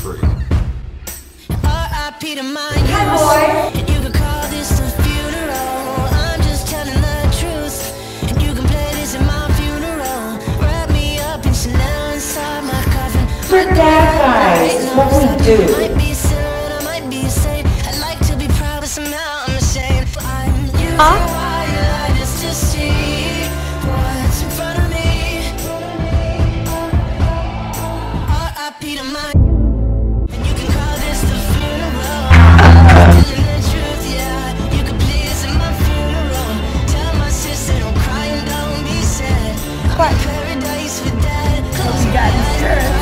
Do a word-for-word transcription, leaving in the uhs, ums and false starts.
free. R I P to my youth. You could call this a funeral. I'm just telling the truth. And you can play this in my funeral. Wrap me up in Chanel inside my coffin. For that, guys, is what we do. Might be silly, I might be insane. I'd like to be proud, but somehow I'm ashamed. I'm using why just to see what's in front of me. R I P to my. And you can call this the funeral. Telling the truth, yeah. You can play this in my funeral. Tell my sister don't cry and don't be sad. I'm in paradise with dad. Close your eyes.